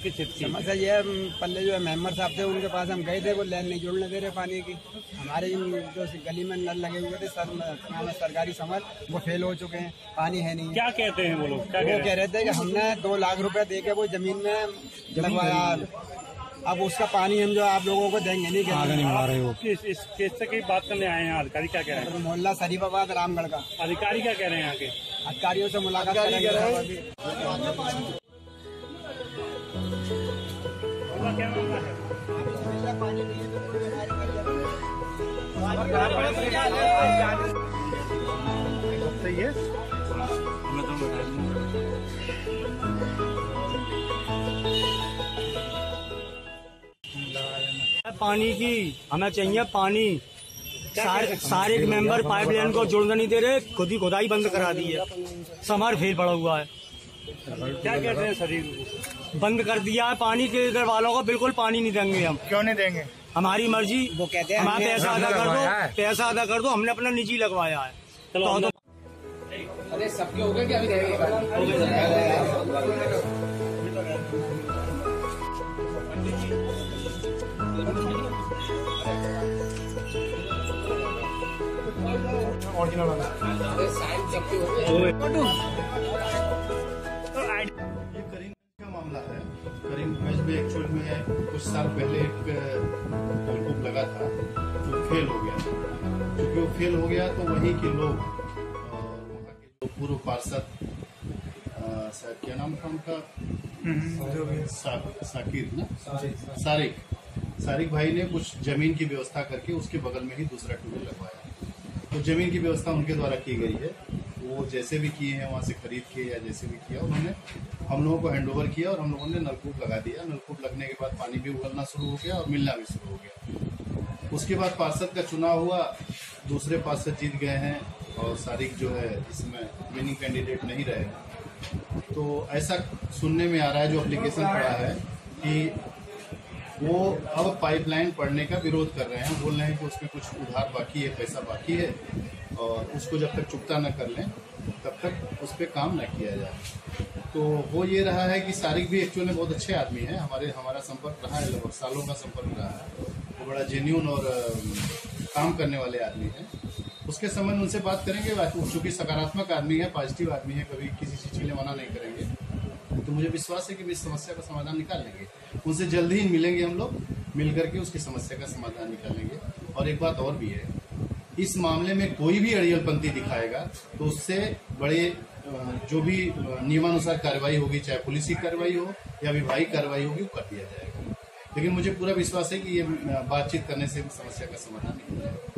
किस चीज की? समस्या ये है, पल्ले जो है मेंबर साहब थे उनके पास हम गए थे, वो लाइन नहीं जोड़ने दे रहे पानी की। हमारे जो गली में नल लगे हुए थे सरकारी समर, वो फेल हो चुके हैं, पानी है नहीं। क्या कहते हैं वो लोग? वो कह रहे थे कि हमने 2 लाख रुपए दे के वो जमीन में लगवाया, अब उसका पानी हम जो आप लोगों को देंगे नहीं, आ रहे हो इस केस से बात करने आए हैं। अधिकारी क्या कह रहे हैं? मोहल्ला शरीफाबाद रामगढ़ का। अधिकारी क्या कह रहे हैं? यहाँ के अधिकारियों से मुलाकात करेंगे। क्या मामला है? सही है। पानी की हमें चाहिए पानी। सारे मेंबर पाइपलाइन को जोड़ने नहीं दे रहे, खुद ही खुदाई बंद करा दी है, समर फेल पड़ा हुआ है। क्या कहते हैं? शरीर बंद कर दिया है पानी के घर वालों को, बिल्कुल पानी नहीं देंगे हम। क्यों नहीं देंगे? हमारी मर्जी। वो कहते हैं हमारा पैसा अदा कर दो, पैसा अदा कर दो, हमने अपना निजी लगवाया है। चलो अरे सबके हो गए कि अभी रहेगा? ये करीमगंज का मामला है। करीमगंज में एक्चुअल में कुछ साल पहले एक नलकूप लगा था जो फेल हो गया। क्योंकि वो फेल हो गया तो वहीं के लोग, वहाँ के जो पूर्व पार्षद शायद क्या नाम था उनका, साकिर ना, सारिक भाई ने कुछ जमीन की व्यवस्था करके उसके बगल में ही दूसरा ट्यूबवेल लगवाया। तो जमीन की व्यवस्था उनके द्वारा की गई है, वो जैसे भी किए हैं वहां से खरीद के या जैसे भी किया उन्होंने हम लोगों को हैंडओवर किया और हम लोगों ने नलकूप लगा दिया। नलकूप लगने के बाद पानी भी उगलना शुरू हो गया और मिलना भी शुरू हो गया। उसके बाद पार्षद का चुनाव हुआ, दूसरे पार्षद जीत गए हैं और सारिक जो है इसमें विनिंग कैंडिडेट नहीं रहे। तो ऐसा सुनने में आ रहा है, जो एप्लीकेशन पड़ा है, कि वो अब पाइपलाइन पड़ने का विरोध कर रहे हैं। बोल रहे हैं कि उसमें कुछ उधार बाकी है, पैसा बाकी है और उसको जब तक चुकता न कर लें तब तक उस पर काम न किया जाए। तो वो ये रहा है कि सारिक भी एक्चुअल में बहुत अच्छे आदमी है, हमारा संपर्क रहा है, लगभग सालों का संपर्क रहा है। वो बड़ा जेन्युइन और काम करने वाले आदमी हैं। उसके संबंध उनसे बात करेंगे। चूंकि सकारात्मक आदमी है, पॉजिटिव आदमी है, कभी किसी चीज के लिए मना नहीं करेंगे। तो मुझे विश्वास है कि इस समस्या का समाधान निकाल लेंगे। उनसे जल्द ही मिलेंगे, हम लोग मिल करके उसकी समस्या का समाधान निकालेंगे। और एक बात और भी है, इस मामले में कोई भी अड़ियलपंथी दिखाएगा तो उससे बड़े जो भी नियमानुसार कार्रवाई होगी, चाहे पुलिस की कार्रवाई हो या विभागीय कार्रवाई होगी, वो कर दिया जाएगा। लेकिन मुझे पूरा विश्वास है कि ये बातचीत करने से समस्या का समाधान निकल जाएगा।